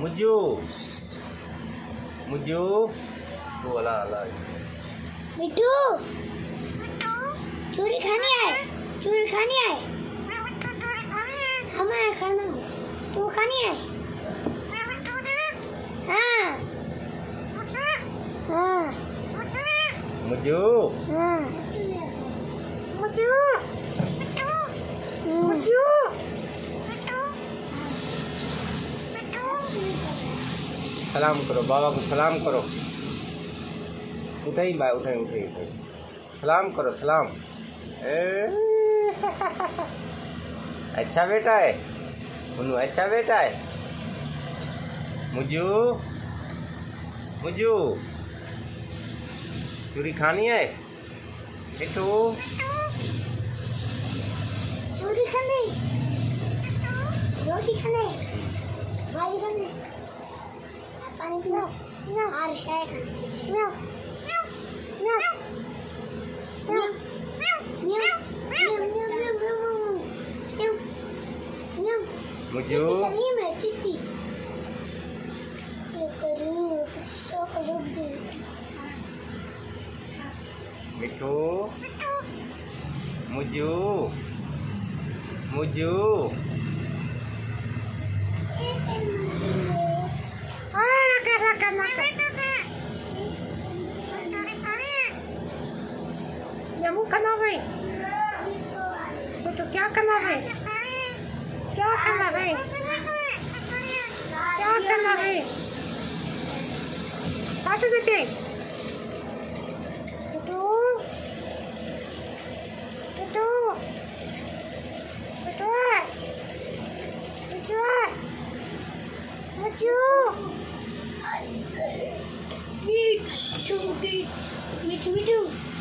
मुझू मुझू वो अला अला मिठू चूरी खानी है चूरी खानी है हमें खाना तू खानी है हाँ हाँ मुझू हाँ मुझू मुझू सलाम करो बाबा को सलाम करो उठाई भाई उठाई उठाई उठाई सलाम करो सलाम अच्छा बेटा है उन्नू अच्छा बेटा है मुझू मुझू चूरी खानी है मिठू चूरी खाने रोटी खाने भाजी खाने पानी पीना और चाय खाना मुझू मिठू मुझू मुझू Kamu kenapa? Betul क्या kenapa? क्या kenapa? क्या kenapa? Satu detik. Betul. Betul. Betul. Betul. Maju. Gitu. Gitu.